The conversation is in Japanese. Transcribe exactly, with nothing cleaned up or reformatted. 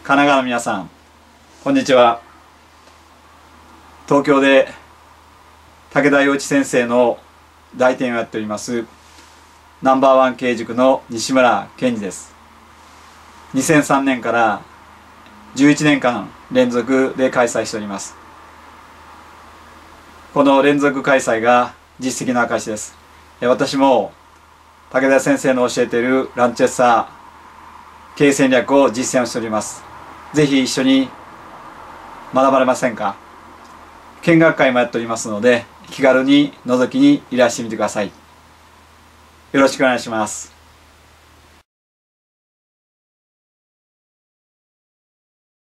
神奈川の皆さん、こんにちは。東京で武田洋一先生の代店をやっておりますナンバーワン経営塾の西村健二です。にせんさんねんからじゅういちねんかん連続で開催しております。この連続開催が実績の証です。私も武田先生の教えているランチェッサー経営戦略を実践をしております。ぜひ一緒に学ばれませんか？見学会もやっておりますので、気軽に覗きにいらしてみてください。よろしくお願いします。